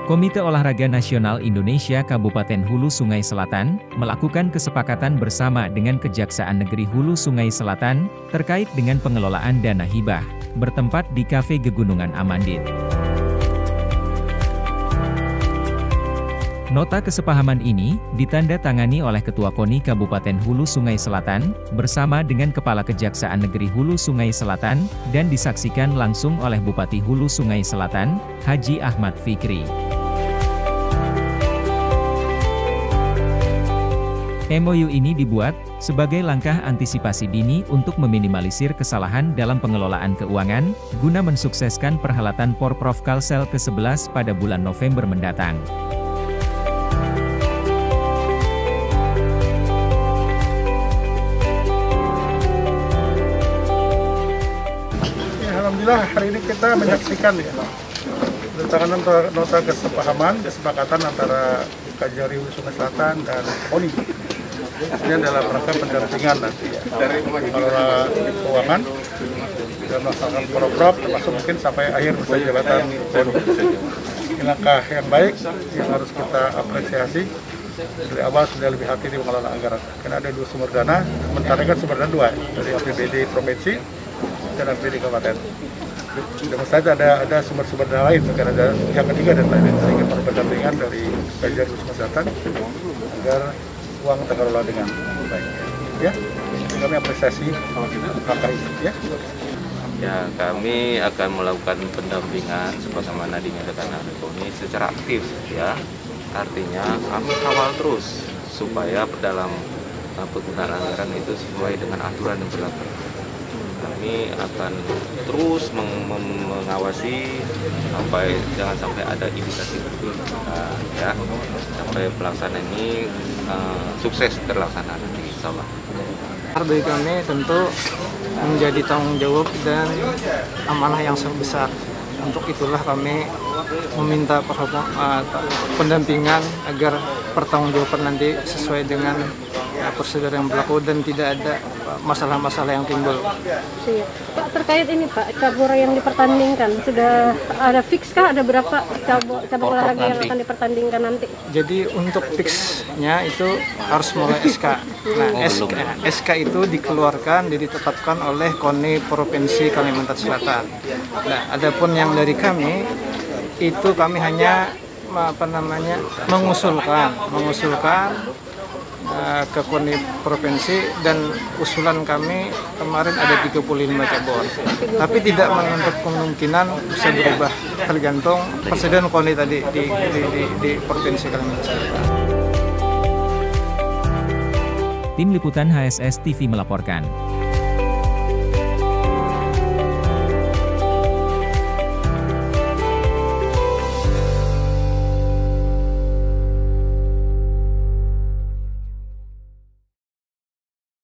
Komite Olahraga Nasional Indonesia Kabupaten Hulu Sungai Selatan, melakukan kesepakatan bersama dengan Kejaksaan Negeri Hulu Sungai Selatan, terkait dengan pengelolaan dana hibah, bertempat di Kafe Gegunungan Amandit. Nota kesepahaman ini, ditandatangani oleh Ketua KONI Kabupaten Hulu Sungai Selatan, bersama dengan Kepala Kejaksaan Negeri Hulu Sungai Selatan, dan disaksikan langsung oleh Bupati Hulu Sungai Selatan, Haji Ahmad Fikri. MOU ini dibuat sebagai langkah antisipasi dini untuk meminimalisir kesalahan dalam pengelolaan keuangan, guna mensukseskan perhelatan Porprov Kalsel ke-11 pada bulan November mendatang. Alhamdulillah hari ini kita menyaksikan ya tantangan nota kesepakatan antara Kajari Hulu Sungai Selatan dan KONI. Ini dalam rangka pendampingan nanti ya, pengelola keuangan dan melaksanakan Porprov, termasuk mungkin sampai akhir masa jabatan KONI. Ini langkah yang baik yang harus kita apresiasi. Dari awal sudah lebih hati di mengelola anggaran. Karena ada dua sumber dana, sementara kan sumber dana dua, dari APBD provinsi dan APBD kabupaten. Dan saja ada sumber-sumber dana lain, karena ada yang ketiga dan lain-lain, sehingga perlu pendampingan dari Kajari Hulu Sungai Selatan agar uang terkelola dengan baik. Ya, kami apresiasi langkah itu. Ya, kami akan melakukan pendampingan sebagaimana dinyatakan oleh KONI secara aktif, ya. Artinya kami kawal terus supaya dalam penggunaan anggaran itu sesuai dengan aturan yang berlaku. Kami akan terus mengawasi jangan sampai ada indikasi betul, ya, sampai pelaksanaan ini sukses terlaksana nanti, insya Allah. Bagi kami tentu menjadi tanggung jawab dan amanah yang sangat besar. Untuk itulah kami meminta pendampingan agar pertanggungjawaban nanti sesuai dengan prosedur yang berlaku dan tidak ada masalah-masalah yang timbul. Pak, terkait ini Pak, cabur yang dipertandingkan, sudah ada fix kah? Ada berapa cabur olahraga yang akan dipertandingkan nanti? Jadi untuk fixnya itu harus mulai SK. Nah, SK itu dikeluarkan, ditetapkan oleh KONI Provinsi Kalimantan Selatan. Nah, adapun yang dari kami, itu kami hanya mengusulkan ke KONI provinsi, dan usulan kami kemarin ada 35 cabur. Tapi tidak menutup kemungkinan bisa berubah tergantung presiden KONI tadi di Provinsi Kalimantan Selatan. Tim Liputan HSS TV melaporkan.